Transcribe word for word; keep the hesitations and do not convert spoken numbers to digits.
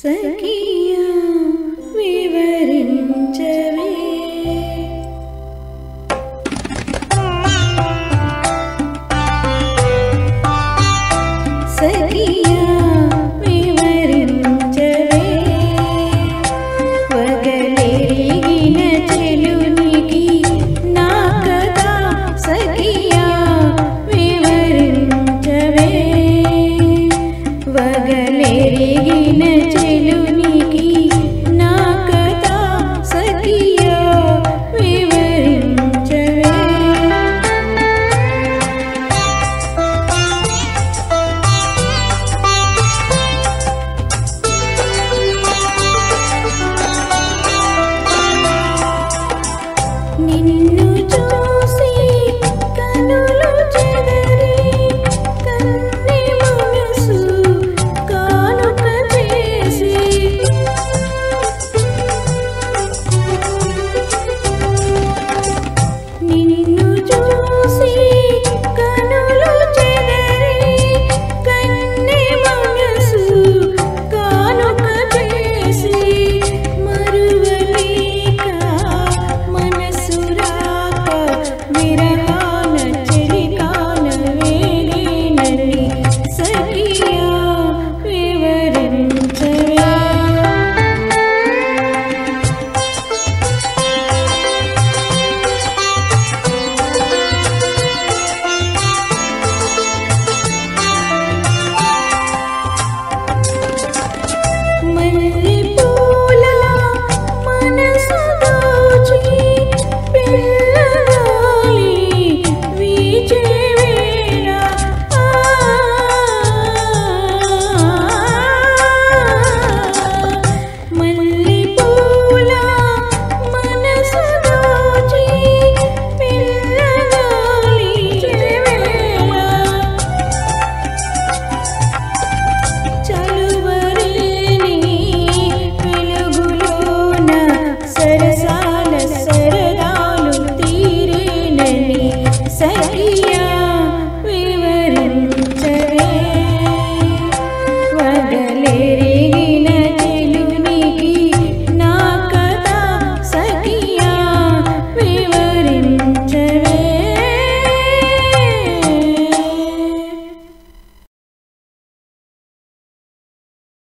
సఖియా వివరించవే సఖియా వివరించవే వగలెరిగిన చెలునికి నా కథ సఖియా వివరించవే వగలెరిగిన చెలునికి నా కథ సఖియా వివరించవే నిన్ను చూసి కనులు చెదరి కన్నె మనసు కానుక చేసి నిన్ను చూసి కనులు చెదరి కన్నె మనసు కానుక చేసి మరువలేక మనసు రాక విరహాన చెలికాన వేగేనని సఖియా వివరించవే మల్లెపూల మనసు దోచి పిల్లగాలి వీచే వేళ మల్లెపూల మనసు దోచి పిల్లగాలి వేళ చలువరేని వెలుగులోన సరసాల సరదాలు తీరేనని సఖియా వివరించవే వగలేరి